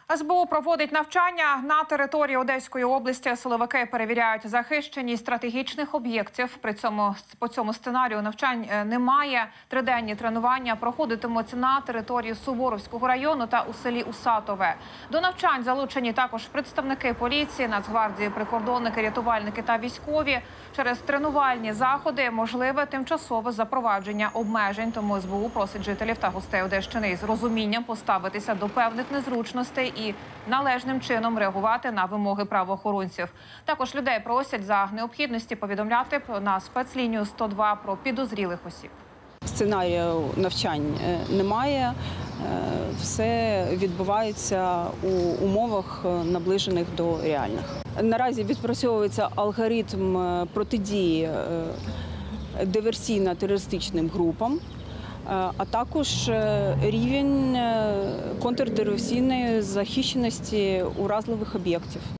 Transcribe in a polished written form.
СБУ проводить навчання на території Одеської області. Силовики перевіряють захищеність стратегічних об'єктів. При цьому по цьому сценарію навчань немає. Триденні тренування проходитимуть на території Суворовського району та у селі Усатове. До навчань залучені також представники поліції, Нацгвардії, прикордонники, рятувальники та військові. Через тренувальні заходи можливе тимчасове запровадження обмежень. Тому СБУ просить жителів та гостей Одещини із розумінням поставитися до певних незручностей і належним чином реагувати на вимоги правоохоронців. Також людей просять за необхідності повідомляти на спецлінію 102 про підозрілих осіб. Сценарію навчань немає, все відбувається у умовах, наближених до реальних. Наразі відпрацьовується алгоритм протидії диверсійно-терористичним групам, а також рівень контрдиверсійної захищеності уразливих об'єктів.